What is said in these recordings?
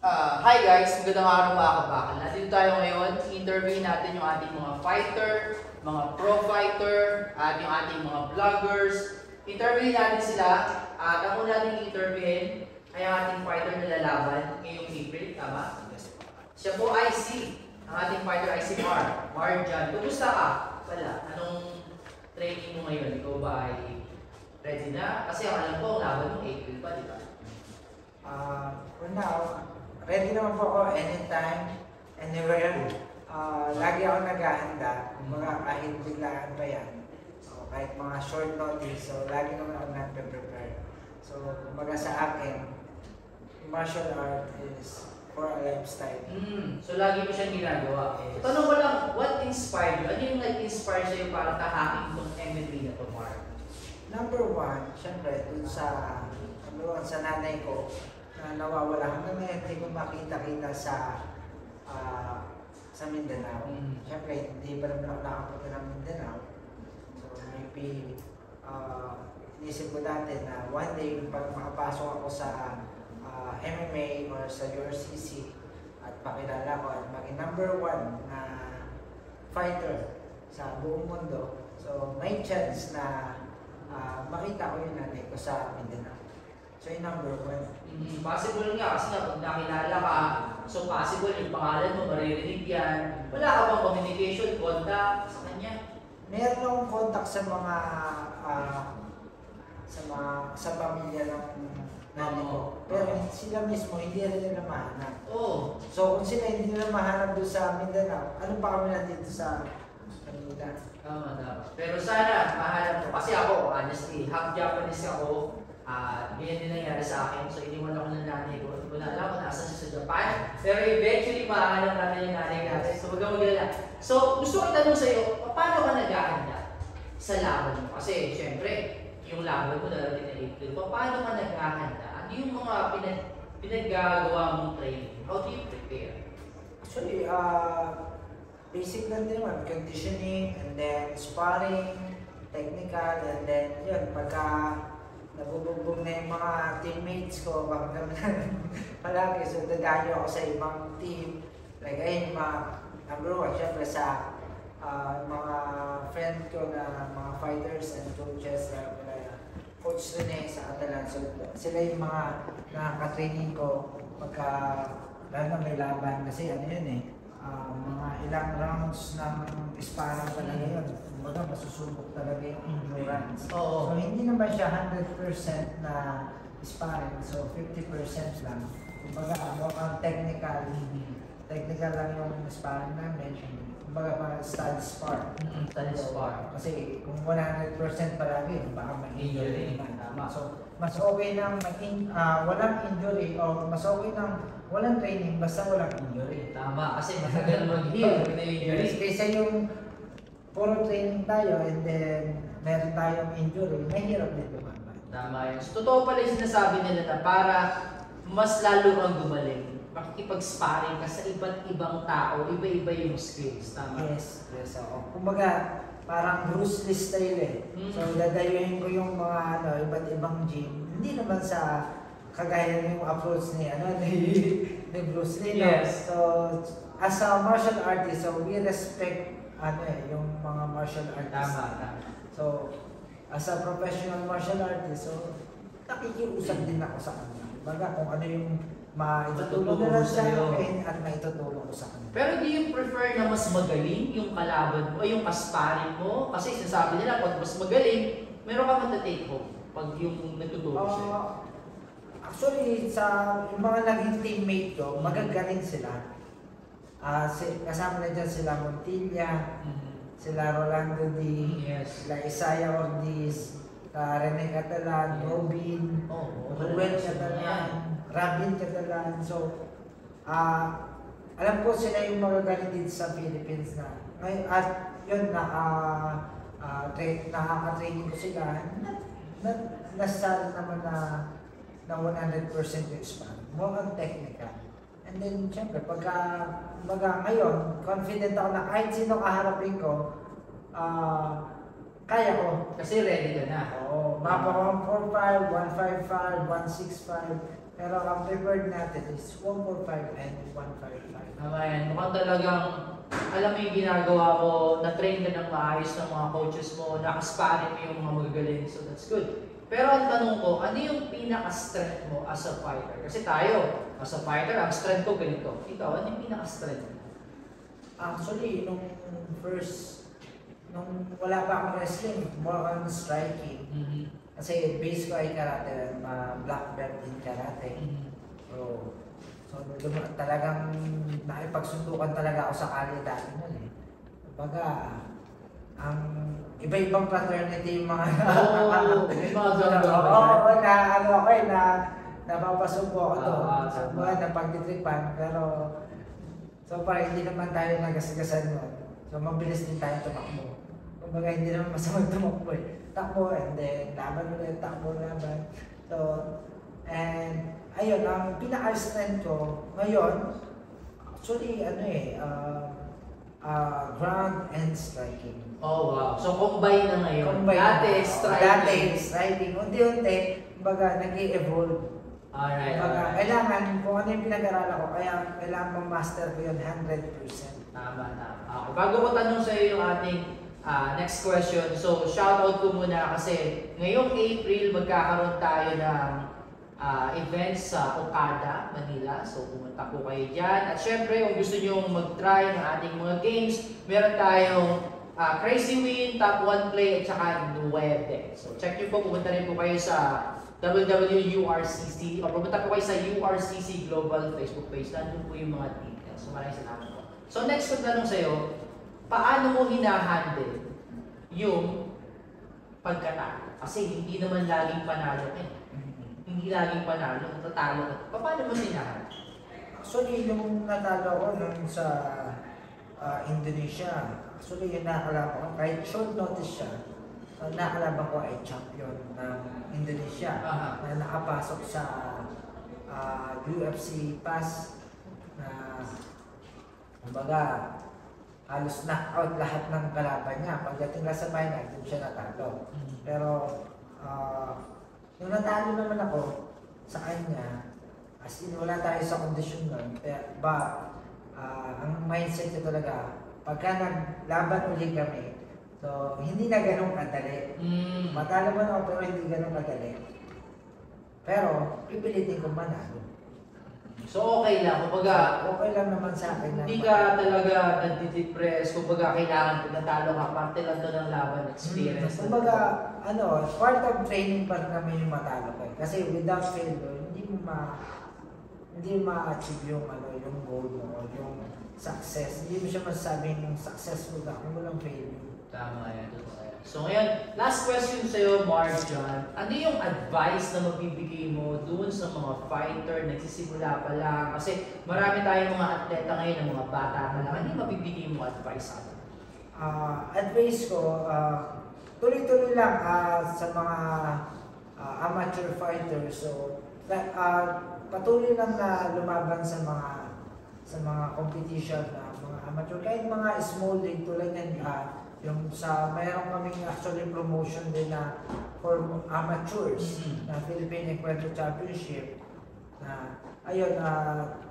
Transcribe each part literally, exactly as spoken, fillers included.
Uh, hi guys, magandang araw mga kabakal. Nandito tayo ngayon, interview natin yung ating mga fighter, mga pro fighter, at yung ating mga vloggers. Interview natin sila, at ang una natin interviewin ay ang ating fighter na lalaban ngayong April, tama? Siya po ay si, ang ating fighter ay si Mhar. Mhar dyan, kumusta ka? Wala, anong training mo ngayon? Ikaw ba ay ready na? Kasi ang alam ko, ang laban mo April pa, di ba? Uh, for now, ready naman po ako anytime, anywhere. Uh, lagi ako naghahanda, mga kahit biglaan pa yan. So, kahit mga short notice, so lagi naman ako nagpe-prepare. So, kumbaga sa akin, martial art is for a lifestyle. Mm, so lagi mo siyang ginagawa. Yes. So, tanong ko lang, what inspired you? Ano yung nag-inspire sa'yo para tahakin itong M M A na to, Mhar? Number one, syempre, dun sa, number one, sa nanay ko, na nawawala hanggang ngayon hindi ko makita-kita sa uh, sa Mindanao. Mm. Siyempre, hindi pa naman ako nakapunta ng Mindanao. So maybe uh, inisip ko dati na one day pag makapasok ako sa uh, M M A or sa U R C C at pakilala ko at maging number one na fighter sa buong mundo. So may chance na uh, makita ko yung nanay ko sa Mindanao. So yung number one. Mm, possible nga kasi nga pag nakilala ka, so possible yung pangalan mo, maririnig yan. Wala ka bang communication, contact sa kanya? Meron akong contact sa mga uh, sa mga sa pamilya ng nanay ko. Pero sila mismo hindi rin nila mahanap. Oo. So kung sila hindi nila mahanap doon sa Mindanao, ano pa kami nandito sa Manila? Tama, tama. Pero sana mahanap ko. Kasi ako, honestly, half Japanese ako. Uh, ganyan din nangyari sa akin. So, iniwan ako ng nanay ko. Hindi ko na alam kung nasa siya sa Japan. Pero eventually, mahanap natin yung nanay natin. So, huwag kang magalala. So, gusto ko itanong sa iyo, paano ka naghahanda sa laban mo? Kasi, syempre, yung laban mo darating na April. Paano ka naghahanda? Ano yung mga pinag pinaggagawa mong training? How do you prepare? Actually, uh, basic lang din naman. Conditioning, and then sparring, technical, and then yun, pagka nabubugbog na yung mga teammates ko, baka kami palagi. So, dadayo ako sa ibang team. Like, ayun, mga number one, syempre sa uh, mga friend ko na mga fighters and coaches, like, uh, Coach Rene sa Catalan. So, sila yung mga nakaka-training ko pagka, lalo na may laban. Kasi ano yun eh, uh, mga ilang rounds ng sparring talaga yun. Kumbaga, masusubok talaga yung endurance. Oo. So, hindi naman siya one hundred percent na sparring. So, fifty percent lang. Kumbaga, mukhang technical. Technical lang yung sparring namin. Kumbaga, parang study spar. Mm-hmm. Study spar. Kasi kung one hundred percent palagi, baka mag-injury naman. Tama. So, mas okay nang maging uh, walang injury o mas okay nang walang training basta walang injury. Tama, kasi matagal mag-heal. Yes, kaysa yung puro training tayo and then meron tayong injury, mahirap din lumaban. Tama yun. So, totoo pala yung sinasabi nila na para mas lalo kang gumaling, makikipag-sparring ka sa iba't ibang tao, iba-iba yung skills. Tama? Yes, yes. So, kumbaga, parang Bruce Lee style eh. Mm. So, dadayuhin ko yung mga ano, iba't ibang gym. Hindi naman sa kagaya yung approach ni, ano, ni, ni Bruce Lee. No? Yes. So, as a martial artist, so we respect ano eh, yung mga martial artists. Tama, tama. So, as a professional martial artist, so, nakikiusap din ako sa kanila. Baga kung ano yung maitutulong nila sa akin at maitutulong ko sa kanila. Pero do you prefer na mas magaling yung kalaban mo, o yung kasparin mo? Kasi sinasabi nila, pag mas magaling, meron ka matatake home pag yung nagtutulong uh, sa'yo. Actually, sa yung mga naging teammate ko, magagaling sila. Uh, si, kasama na dyan sila Montilla, mm-hmm. sila Rolando D, yes. sila Isaiah Ortiz, uh, Rene Catalan, yes. Robin, oh, Ruel Catalan, Rabin Catalan. So, uh, alam ko sila yung magagaling dito sa Philippines na. Ngayon, at yun, na, uh, uh, tra- nakaka-training ko sila, na, na, nasa naman na, na one hundred percent yung span. More on technical. And then, syempre, pagka, baga ngayon, confident ako na kahit sino kaharapin ko, uh, kaya ko. Kasi ready ka na. Oo, mapa one four five, one five five, one six five. Pero ang preferred natin is one forty-five and one fifty-five. Tama yan. Mukhang talagang, alam mo yung ginagawa mo, na-train ka ng maayos ng mga coaches mo, nakasparing mo yung mga magagaling. So that's good. Pero ang tanong ko, ano yung pinaka-strength mo as a fighter? Kasi tayo, as a fighter, ang strength ko ganito. Ikaw, ano yung pinaka-strength mo? Actually, nung first, nung wala pa akong wrestling, more on striking. Mm-hmm. Kasi base ko ay karate, uh, black belt in karate. Mm-hmm. So, so lum- talagang nakipagsundukan talaga ako sa kali dati nun eh. Kumbaga, ang iba-ibang fraternity yung mga Oo, may mga ganda. Oo, na ano ako eh, na napapasubo ako doon. Ah, So, tama. mga napagtitripan, pero so parang hindi naman tayo nagasigasan nun. So, mabilis din tayo tumakbo. Kumbaga, hindi naman masamang tumakbo eh. Takbo, and then laban ulit, takbo, laban. So, and ayun, ang pinaka-strength ko ngayon, actually, ano eh, uh, uh, ground and striking. Oh, wow. So, combine na ngayon. Combine Dati, na. striking. Dati, striking. Unti-unti, kumbaga, nag-i-evolve. Alright, Kumbaga, alright. kailangan, kung ano yung pinag-aralan ko, kaya kailangan ma-master ko yun one hundred percent. Tama, tama. Okay. Bago ko tanong sa iyo yung ating ah, next question, so shoutout ko muna kasi ngayong April magkakaroon tayo ng ah, events sa Okada, Manila. So pumunta po kayo dyan. At syempre, kung gusto nyo mag-try ng ating mga games, meron tayong ah, Crazy Win, Top one Play, at saka Nueve. So check nyo po, pumunta rin po kayo sa w w w dot u r c c o pumunta po kayo sa U R C C Global Facebook page. Nandun po yung mga details. So maraming salamat po. So next ko tanong sa'yo, paano mo hinahandle yung pagkatalo? Kasi hindi naman laging panalo eh. Hindi laging panalo, tatalo ka. Paano mo hinahandle? Actually, yung natalo ko nun sa uh, Indonesia, actually yung nakakalaban ko, kahit short notice siya, uh, nakakalaban ko ay champion ng Indonesia. Aha. Na nakapasok sa uh, U F C pass na kumbaga halos knockout lahat ng kalaban niya. Pagdating lang sa final, doon siya natalo. Pero uh, nung natalo naman ako sa kanya, as in wala tayo sa kondisyon nun, ba uh, ang mindset ko talaga, pagka naglaban uli kami, so hindi na ganun kadali. Mm. Matalo man ako pero hindi ganun kadali. Pero pipilitin ko manalo. So okay lang, kumbaga, Okay lang naman sa akin na hindi ka talaga nagdi-depress, kumbaga kailangan kung natalo ka, parte lang to ng laban, experience. Hmm. Kumbaga, ano, part of training pa rin namin yung matalo ko. Kasi without failure, hindi mo ma hindi mo ma-achieve yung ano, yung goal mo, yung success. Hindi mo siya masasabing successful ka kung walang failure. Tama yan. So ngayon, last question sa iyo, Mhar, John. Ano yung advice na mabibigay mo doon sa mga fighter nagsisimula pa lang? Kasi marami tayong mga atleta ngayon, ng mga bata pa lang. Ano yung mabibigay mo advice sa atin? Uh, advice ko, uh, tuloy-tuloy lang uh, sa mga uh, amateur fighters. So, uh, patuloy lang na lumaban sa mga sa mga competition na mga amateur. Kahit mga small league tulad yan, uh, yung sa mayroon kaming actually promotion din na for amateurs Mm-hmm. na Philippine Equestrian Championship na ayun uh,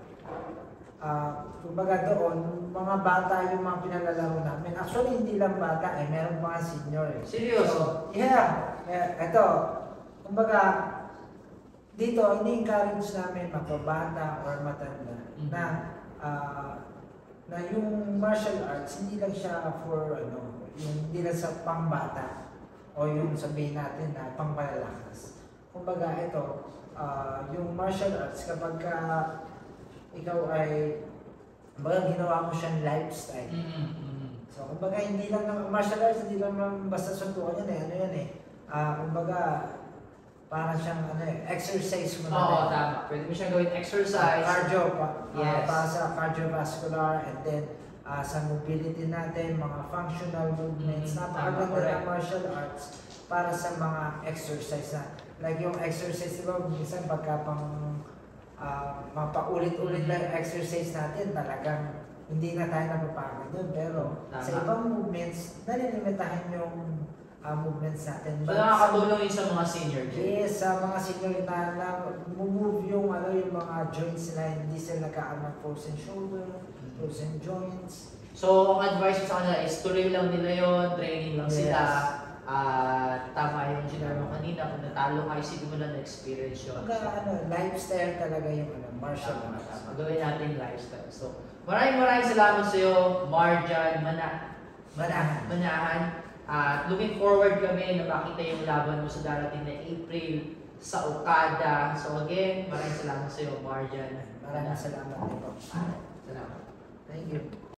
uh, kumbaga doon mga bata yung mga pinalalaro namin. Actually hindi lang bata eh, meron mga senior eh. Seryoso? So, yeah, yeah, ito kumbaga dito ini-encourage namin mapabata or matanda Mm-hmm. na uh, na yung martial arts hindi lang siya for ano, yung hindi lang sa pangbata o yung sabihin natin na pangmalalakas. Kumbaga ito, uh, yung martial arts kapag ka ikaw ay kumbaga ginawa mo siyang lifestyle. Mm-hmm. So kumbaga hindi lang ng martial arts, hindi lang naman basta suntukan yan eh, ano yan eh. Uh, kumbaga parang siyang ano eh, exercise mo na. Oo, rin. tama. Pwede mo siyang gawin exercise. Cardio pa. Yes. Uh, para sa cardiovascular and then uh, sa mobility natin, mga functional movements. Mm, Napakaganda tama, ng martial arts para sa mga exercise na. Like yung exercise, diba, minsan pagka pang uh, mapaulit-ulit lang yung exercise natin, talagang hindi na tayo napapagod doon. Pero Tama. sa ibang movements, nalilimitahan yung uh, movements natin. So nakakatulong yun sa mga senior dyan. Yes, sa mga senior na, na move yung, ano, yung mga joints nila, hindi sila nagkaan ng frozen shoulder, frozen joints. So, ang advice ko sa kanila is tuloy lang nila yun, training lang Yes. sila. At tama yung sinabi mo kanina, kung natalo kayo, simulan na experience yun. Pagka, ano, lifestyle talaga yung ano, martial Tama, arts. tama. Gawin natin lifestyle. So, maraming maraming salamat sa iyo, Marjan, Mana, Manahan. Manahan. At looking forward kami na makita yung laban mo sa darating na April sa Okada. So again, maraming salamat sa iyo, Marjan. Maraming salamat dito. Salamat. Thank you.